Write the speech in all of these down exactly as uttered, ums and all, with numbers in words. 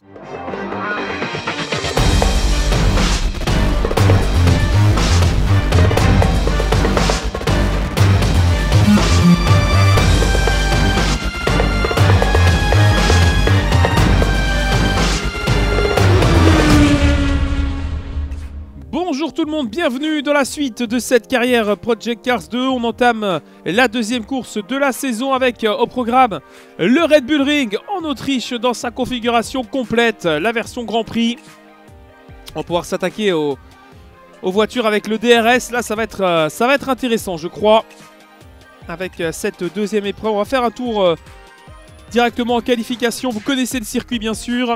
Bonjour tout le monde, bienvenue dans la suite de cette carrière Project Cars deux. On entame la deuxième course de la saison avec au programme le Red Bull Ring en Autriche dans sa configuration complète, la version Grand Prix. On va pouvoir s'attaquer aux, aux voitures avec le D R S. Là, ça va être, ça va être intéressant, je crois, avec cette deuxième épreuve. On va faire un tour directement en qualification. Vous connaissez le circuit, bien sûr.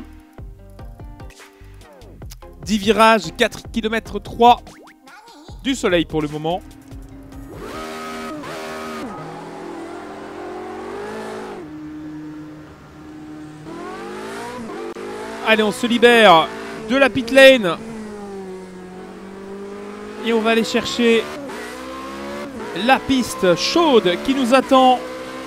dix virages, quatre kilomètres trois du soleil pour le moment. Allez, on se libère de la pit lane. Et on va aller chercher la piste chaude qui nous attend.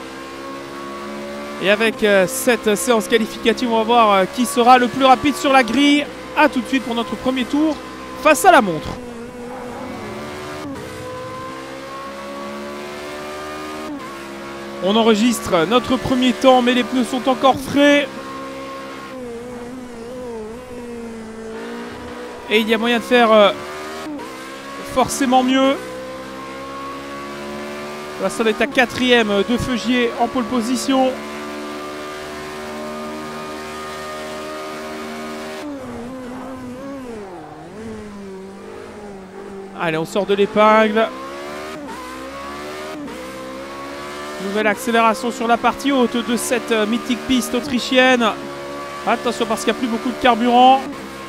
Et avec euh, cette séance qualificative, on va voir euh, qui sera le plus rapide sur la grille. A tout de suite pour notre premier tour face à la montre. On enregistre notre premier temps, mais les pneus sont encore frais. Et il y a moyen de faire euh, forcément mieux. La seule est à quatrième de Feugier en pole position. Allez, on sort de l'épingle. Nouvelle accélération sur la partie haute de cette mythique piste autrichienne. Attention parce qu'il n'y a plus beaucoup de carburant.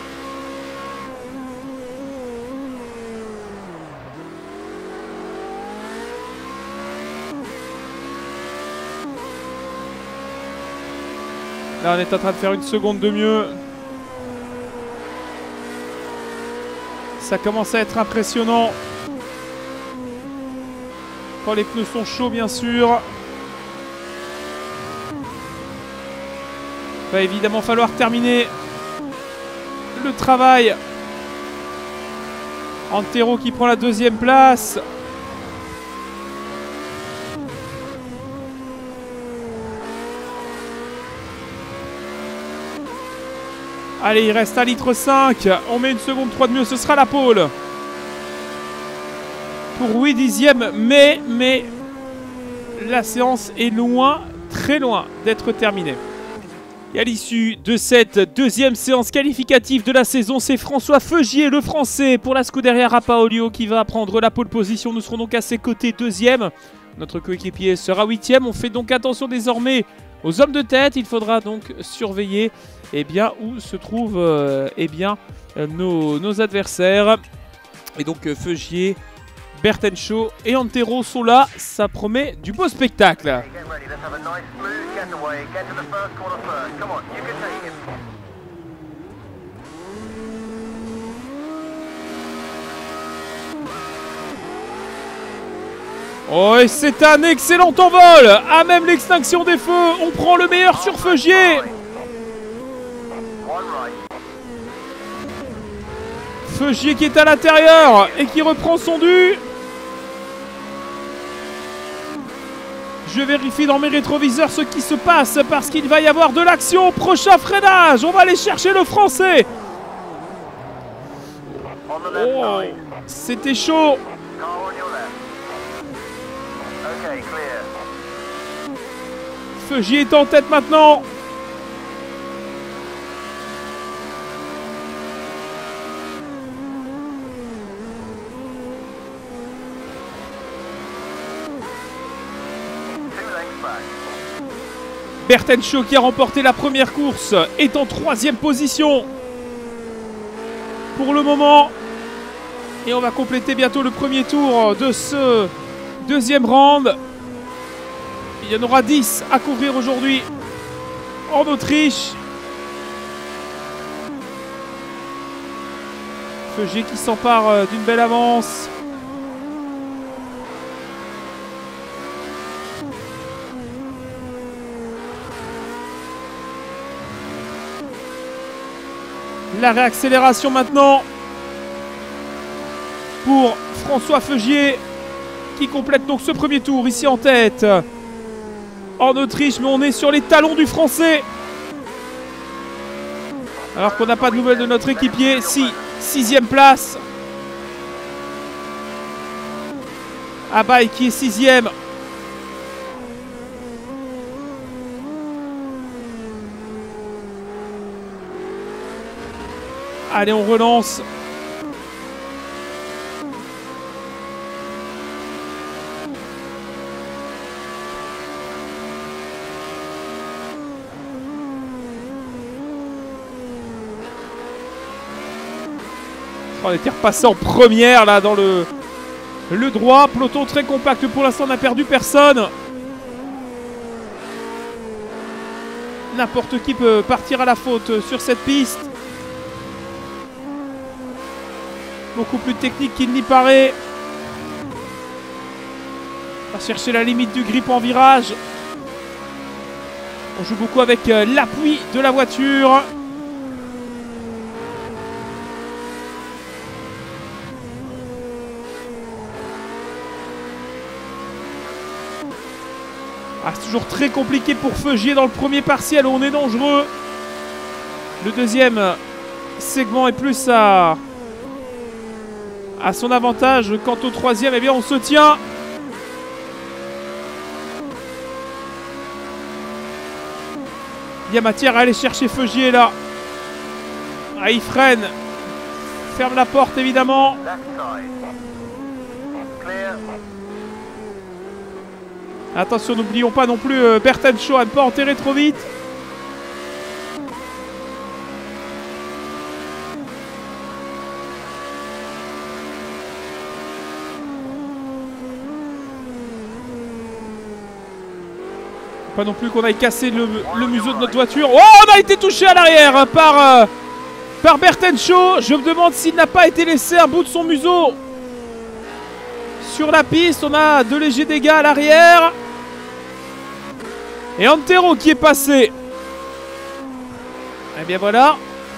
Là, on est en train de faire une seconde de mieux. Ça commence à être impressionnant. Quand les pneus sont chauds, bien sûr. Il va évidemment falloir terminer le travail. Antero qui prend la deuxième place. Allez, il reste un litre cinq. On met une seconde trois de mieux. Ce sera la pole. Pour huit dixièmes. Mais, mais, la séance est loin, très loin d'être terminée. Et à l'issue de cette deuxième séance qualificative de la saison, c'est François Feugier, le français, pour la Scuderia Rappaolio qui va prendre la pole position. Nous serons donc à ses côtés deuxième. Notre coéquipier sera huitième. On fait donc attention désormais aux hommes de tête. Il faudra donc surveiller eh bien, où se trouvent euh, eh bien, nos, nos adversaires. Et donc euh, Feugier, Bertenshaw et Antero sont là. Ça promet du beau spectacle. Oh, et c'est un excellent envol. À même l'extinction des feux, on prend le meilleur sur Feugier. Feugier qui est à l'intérieur et qui reprend son dû. Je vérifie dans mes rétroviseurs ce qui se passe parce qu'il va y avoir de l'action. Prochain freinage, on va aller chercher le français. Oh, c'était chaud. Feugier est en tête maintenant. Bertenshaw qui a remporté la première course est en troisième position pour le moment. Et on va compléter bientôt le premier tour de ce deuxième round. Il y en aura dix à couvrir aujourd'hui en Autriche. Feugier qui s'empare d'une belle avance. La réaccélération maintenant pour François Feugier qui complète donc ce premier tour ici en tête en Autriche, mais on est sur les talons du Français. Alors qu'on n'a pas de nouvelles de notre équipier. Si, sixième place. Abaye qui est sixième. Allez, on relance. On était repassé en première là dans le, le droit. Peloton très compact pour l'instant, on n'a perdu personne. N'importe qui peut partir à la faute sur cette piste. Beaucoup plus technique qu'il n'y paraît. On va chercher la limite du grip en virage. On joue beaucoup avec l'appui de la voiture. Ah, c'est toujours très compliqué pour Feugier dans le premier partiel où on est dangereux. Le deuxième segment est plus à, à son avantage. Quant au troisième, eh bien on se tient. Il y a matière à aller chercher Feugier là. Ah, il freine. Ferme la porte évidemment. Attention, n'oublions pas non plus euh, Bertenshaw à ne pas enterrer trop vite. Pas non plus qu'on aille casser le, le museau de notre voiture. Oh, on a été touché à l'arrière hein, par, euh, par Bertenshaw. Je me demande s'il n'a pas été laissé un bout de son museau sur la piste. On a de légers dégâts à l'arrière. Et Antero qui est passé. Et bien voilà.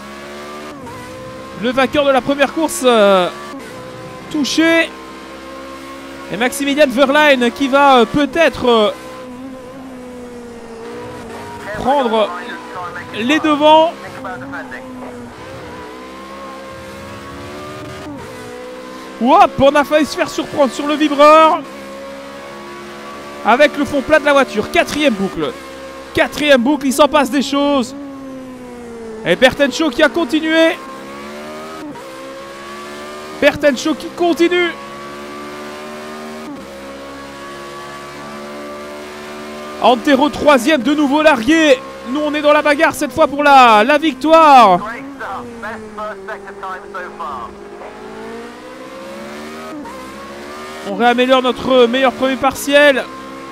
Le vainqueur de la première course euh, touché. Et Maximilian Verlaine qui va euh, peut-être euh, prendre les devants. Hop, on a failli se faire surprendre sur le vibreur. Avec le fond plat de la voiture. Quatrième boucle. Quatrième boucle, il s'en passe des choses. Et Bertenshaw qui a continué. Bertenshaw qui continue. Antero troisième, de nouveau largué. Nous on est dans la bagarre cette fois pour la, la victoire. On réaméliore notre meilleur premier partiel.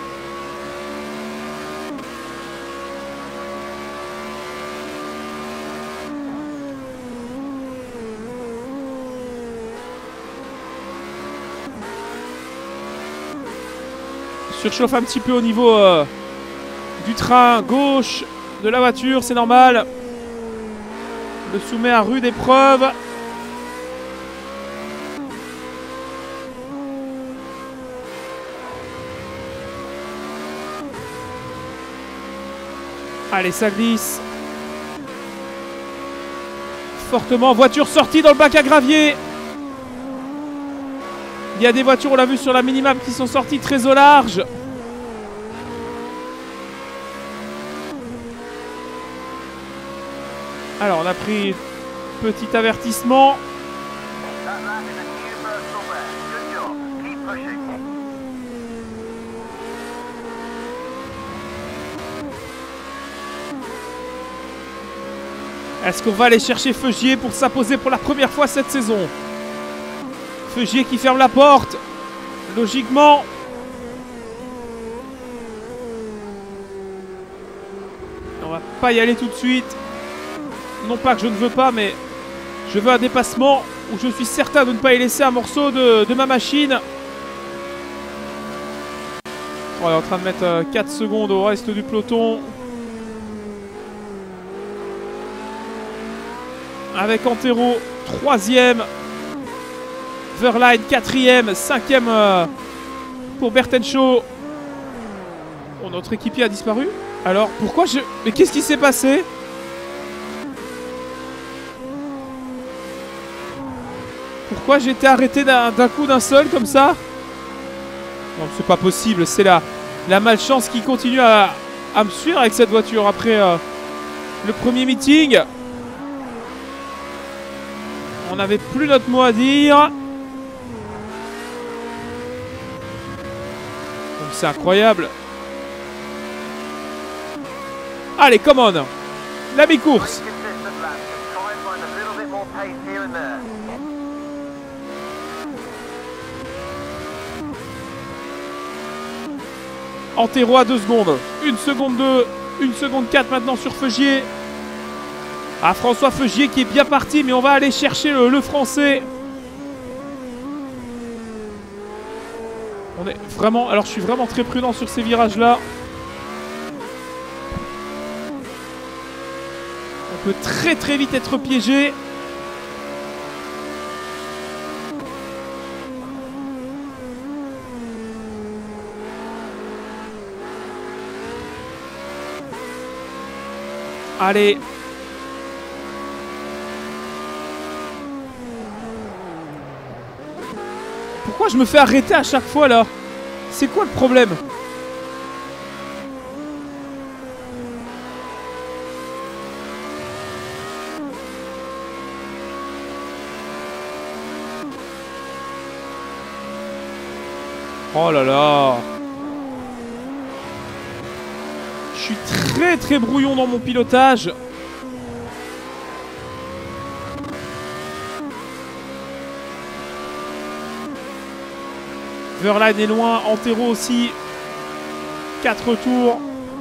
Surchauffe un petit peu au niveau euh, du train gauche de la voiture, c'est normal. Le soumet à rude épreuve. Allez, ça glisse. Fortement, voiture sortie dans le bac à gravier. Il y a des voitures, on l'a vu sur la minimap, qui sont sorties très au large. Alors, on a pris petit avertissement. Est-ce qu'on va aller chercher Feugier pour s'imposer pour la première fois cette saison? Feugier qui ferme la porte. Logiquement. On va pas y aller tout de suite. Non pas que je ne veux pas, mais je veux un dépassement où je suis certain de ne pas y laisser un morceau de, de ma machine. On est en train de mettre euh, quatre secondes au reste du peloton. avec Antero troisième. Verlaine quatrième. cinquième euh, pour Bertenshaw. Oh, notre équipier a disparu. Alors, pourquoi je... Mais qu'est-ce qui s'est passé? Pourquoi j'ai été arrêté d'un coup d'un seul comme ça? Non, c'est pas possible. C'est la, la malchance qui continue à, à me suivre avec cette voiture après euh, le premier meeting. On n'avait plus notre mot à dire. C'est incroyable. Allez, come on. La mi-course. Antero à deux secondes. une seconde deux. une seconde quatre maintenant sur Feugier. Ah, François Feugier qui est bien parti, mais on va aller chercher le, le français. On est vraiment... Alors, je suis vraiment très prudent sur ces virages-là. On peut très très vite être piégé. Allez. Pourquoi je me fais arrêter à chaque fois là? C'est quoi le problème? Oh là là. Je suis très très brouillon dans mon pilotage. Verlaine est loin, Antero aussi. quatre tours.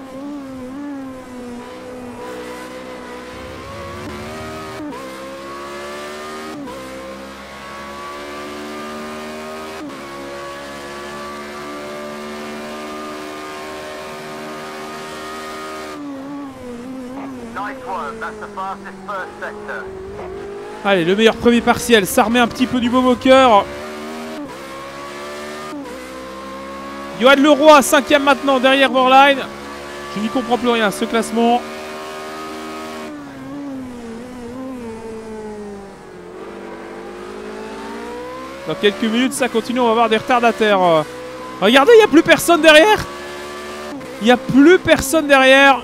Allez, le meilleur premier partiel, ça remet un petit peu du baume au cœur. Johan Leroy, cinquième maintenant, derrière Verlaine. Je n'y comprends plus rien à ce classement. Dans quelques minutes, ça continue, on va avoir des retardataires. Regardez, il n'y a plus personne derrière. Il n'y a plus personne derrière.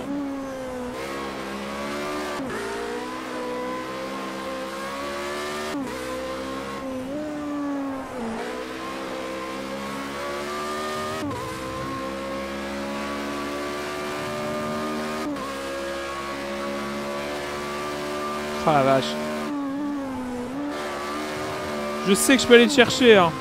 Ah la vache. Je sais que je peux aller le chercher. Hein.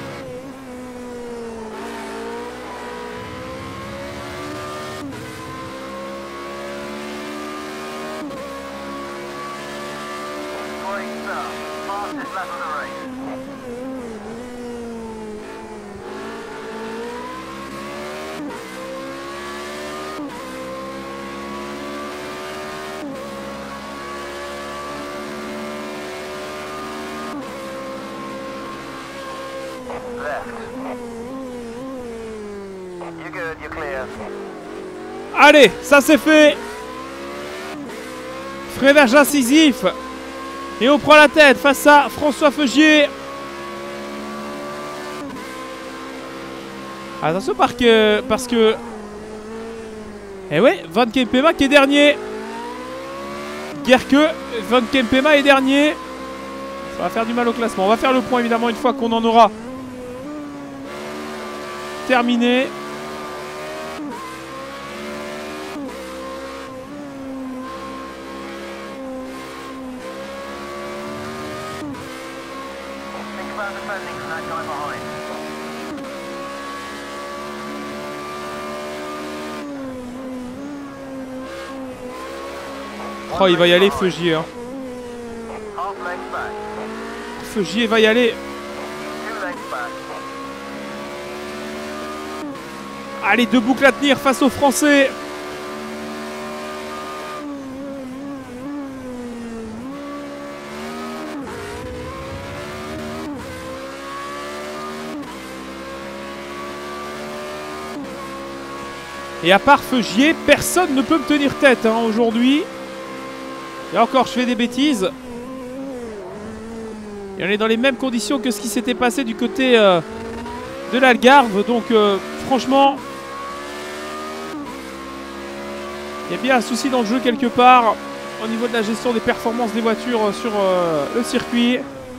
Allez, ça c'est fait. Freinage incisif. Et on prend la tête face à François Feugier. Attention parce que... Parce que... Eh ouais, Van Kempema qui est dernier. Guère que Van Kempema est dernier. Ça va faire du mal au classement. On va faire le point évidemment une fois qu'on en aura terminé. Oh, il va y aller, Feugier. Hein. Feugier va y aller. Allez, deux boucles à tenir face aux Français. Et à part Feugier, personne ne peut me tenir tête hein, aujourd'hui. Et encore, je fais des bêtises. Et on est dans les mêmes conditions que ce qui s'était passé du côté euh, de l'Algarve. Donc, euh, franchement, il y a bien un souci dans le jeu quelque part au niveau de la gestion des performances des voitures sur euh, le circuit.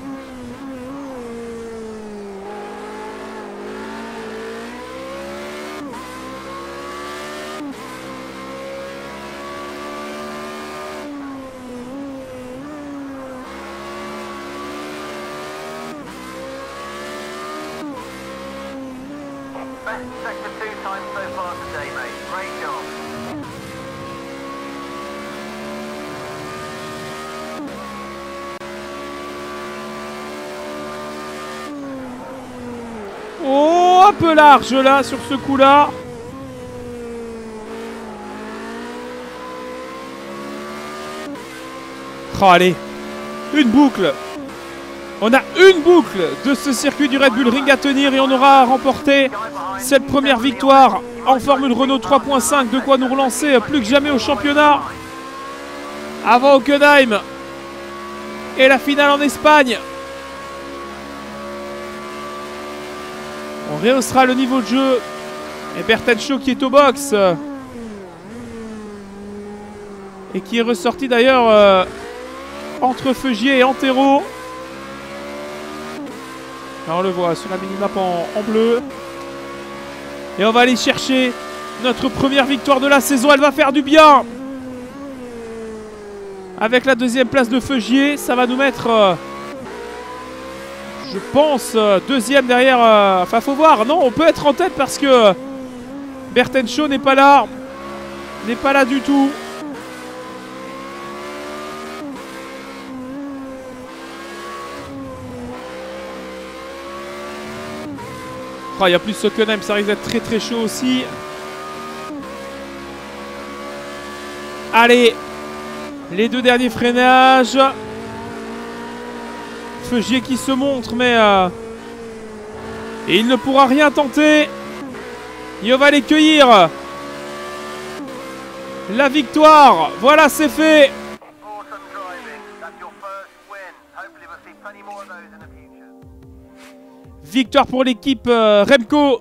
Oh, un peu large là sur ce coup là. Oh allez, une boucle. On a une boucle de ce circuit du Red Bull Ring à tenir et on aura remporté cette première victoire en Formule Renault trois point cinq. De quoi nous relancer plus que jamais au championnat avant Hockenheim et la finale en Espagne. On rehaussera le niveau de jeu. Et Bertenshaw qui est au box. Et qui est ressorti d'ailleurs euh, entre Feugier et Antero. Là on le voit sur la minimap en, en bleu. Et on va aller chercher notre première victoire de la saison. Elle va faire du bien. Avec la deuxième place de Feugier, ça va nous mettre... Euh, je pense euh, deuxième derrière... Euh, enfin faut voir. Non, on peut être en tête parce que euh, Bertenshaw n'est pas là. N'est pas là du tout. Oh, il y a plus Hockenheim, ça risque d'être très très chaud aussi. Allez, les deux derniers freinages. Feugier qui se montre, mais... Euh, et il ne pourra rien tenter. Et on va les cueillir. La victoire, voilà, c'est fait. Victoire pour l'équipe euh, Remco.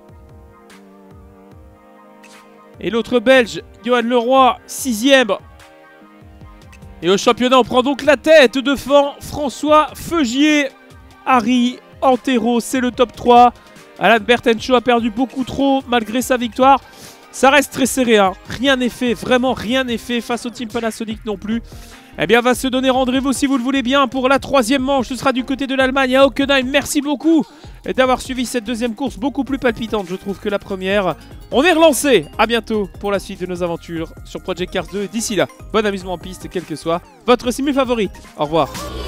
Et l'autre belge, Johan Leroy, sixième. Et au championnat, on prend donc la tête devant François Feugier. Harry Antero, c'est le top trois. Alan Bertenshaw a perdu beaucoup trop malgré sa victoire. Ça reste très serré, hein. Rien n'est fait, vraiment rien n'est fait face au team Panasonic non plus. Eh bien, on va se donner rendez-vous si vous le voulez bien pour la troisième manche. Ce sera du côté de l'Allemagne à Hockenheim. Merci beaucoup d'avoir suivi cette deuxième course, beaucoup plus palpitante, je trouve, que la première. On est relancé. À bientôt pour la suite de nos aventures sur Project Cars deux. D'ici là, bon amusement en piste, quelle que soit votre simu favorite. Au revoir.